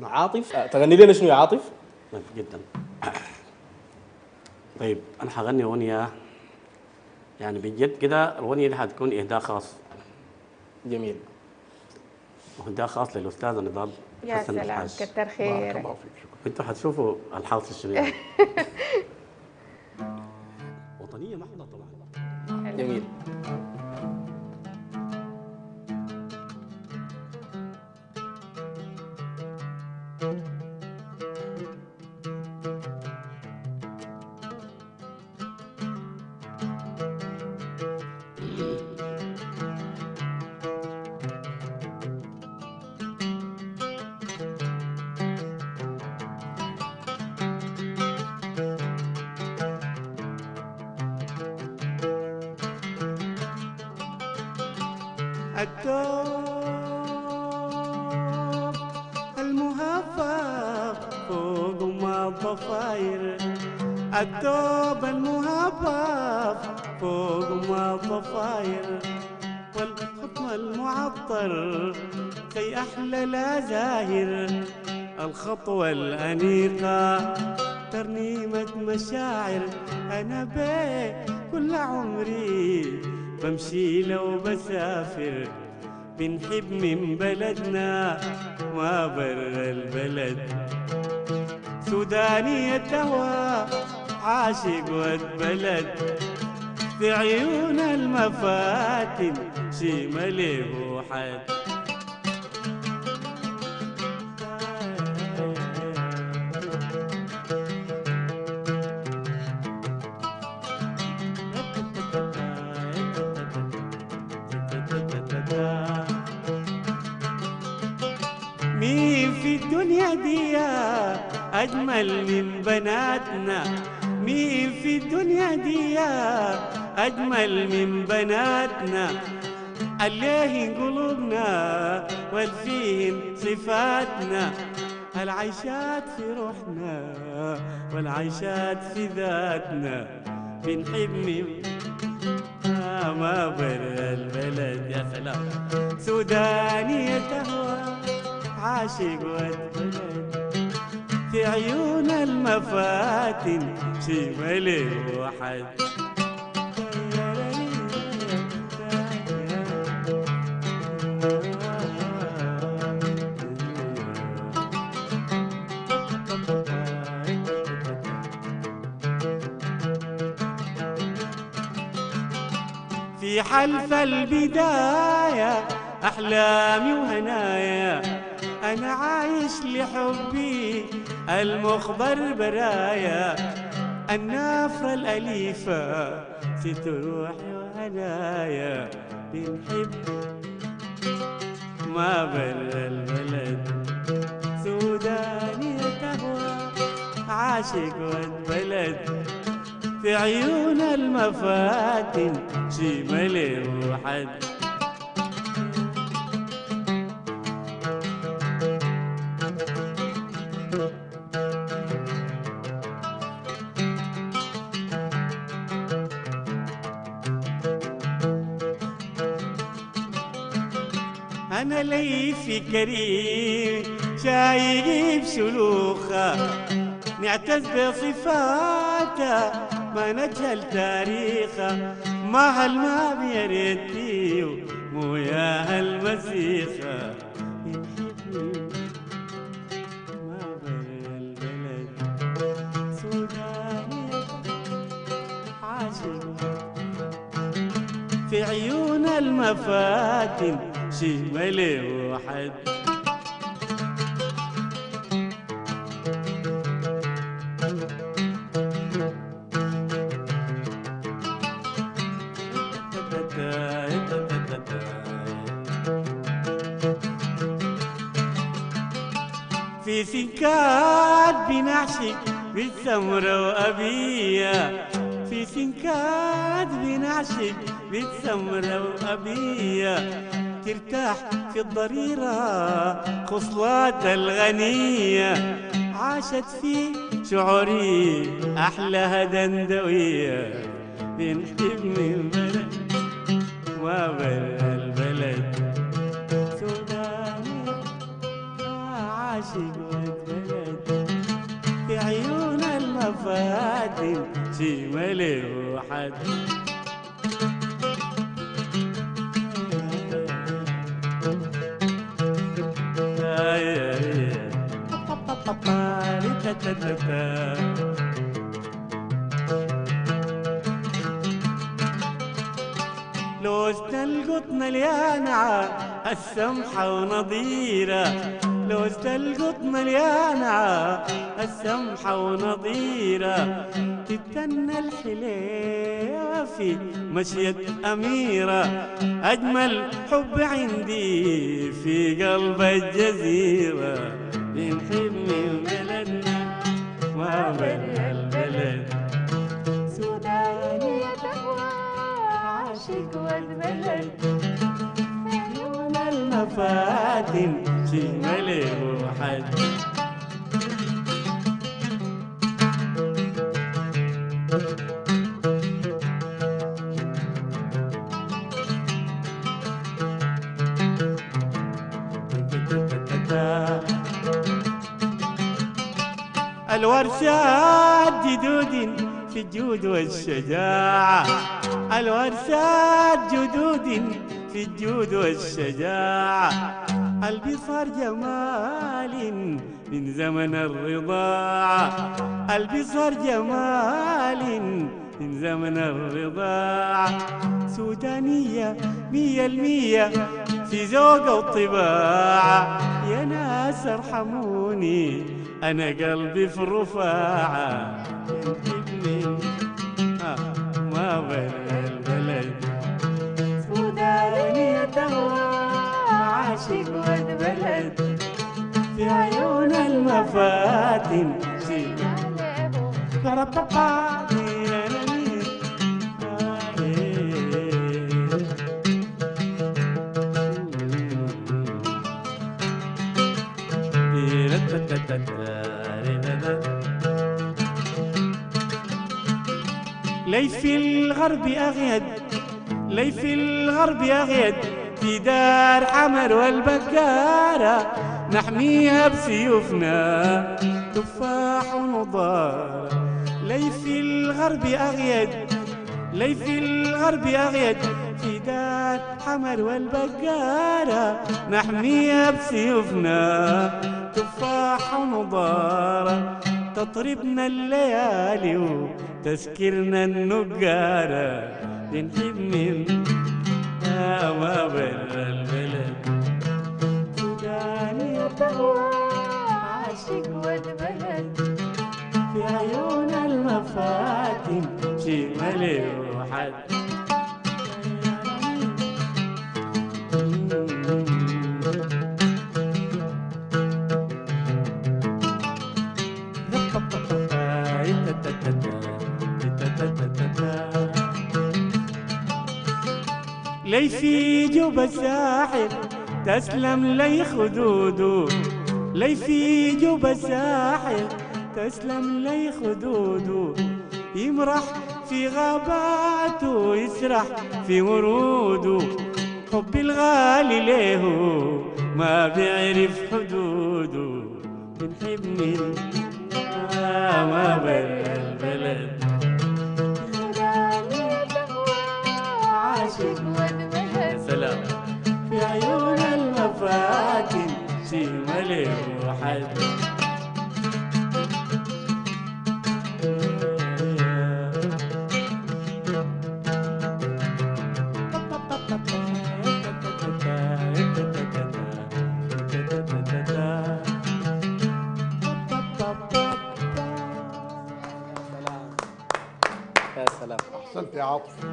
عاطف، تغني لنا شنو يا عاطف؟ طيب جدا. طيب انا حغني اغنيه يعني بجد كده، الاغنيه دي حتكون اهداء خاص، جميل. اهداء خاص للاستاذه نضال يا حسن سلام، الحاج. كتر بارك خيرك. الله فيك، شكرا. انتوا حتشوفوا الحاصل شنو يعني. وطنيه محضه طبعا. جميل. الدوب المهفف فوق ما الضفاير، الدوب المهفف فوق ما الضفاير، والخطم المعطر زي أحلى الأزاهر، الخطوة الأنيقة ترنيمة مشاعر، أنا بيه كل عمري بمشي لو بسافر، بنحب من بلدنا ما برا البلد، سوداني التهوى عاشق والبلد، في عيون المفاتن شي مليه حد. مين في الدنيا دي أجمل من بناتنا، مين في الدنيا دي أجمل من بناتنا، عليه قلوبنا والفيهم صفاتنا، العيشات في روحنا والعيشات في ذاتنا، بنحب من ما برا البلد. يا سلام، سوداني تهوى عاشق والبلد، في عيون المفاتن شي مليه وحد. في حلف البداية أحلامي وهنايا، أنا عايش لحبي المخضر برايا، النافرة الأليفة ست روحي وهنايا، بنحب ما برا البلد، سوداني تهوى عاشق والبلد، في عيون المفاتن شي مليه حد. أنا لي في كريم شايق بشلوخة، نعتز بصفاته ما نجهل تاريخه، ما هالما بيريتي مو يا هالمسيخة، ما برا البلد، سوداني عاشق، في عيون المفاتن شي مليه حد. في سنكات بنعشق بالسمرة وأبية، في سنكات بنعشق بالسمرة وأبية، ترتاح في الضريرة خصلات الغنية، عاشت في شعوري أحلى دندوية، بنحب من بلد ما برا البلد، سوداني عاشق واتبلد في عيون المفاتن شي مليه حد لوزة القط مليانة السمحة ونظيرة لوزة القط مليانة السمحة ونظيرة تتنى الحليوة في مشية أميرة أجمل حب عندي في قلب الجزيرة بنحب من بلدنا ما برا البلد سوداني تهوى عاشق واتبلد عيون المفاتن شي مليه حد الورشات جدود في الجود والشجاعة الورشات جدود في الجود والشجاعة البصر جمال من زمن الرضاعة البصر جمال من زمن الرضاعة سودانية 100% في ذوق والطباعة يا ناس ارحموني أنا قلبي في الرفاعة ينحبني ما برا البلد سوداني تهوى عاشق واتبلد في عيون المفاتن شي لي في الغرب أغيد لي في الغرب أغيد في دار حمر والبكارة نحميها بسيوفنا تفاح ونضارة لي في الغرب أغيد لي في الغرب أغيد في دار حمر والبكارة نحميها بسيوفنا تفاح ونضارة تطربنا الليالي وتسكرنا النقارة بنحب من ما برا البلد سوداني تهوى عاشق واتبلد في عيون المفاتن شي مليه حد لي في جوب الساحل تسلم لي خدوده لي في جوب الساحل تسلم لي خدوده يمرح في غاباته يسرح في وروده حبي الغالي له ما بيعرف حدوده بنحبني ما برا البلد سوداني تهوى عاشق واتبلد سلام في عيون المفاتن شي مليه حد يا سلام. احسنت يا عاطف.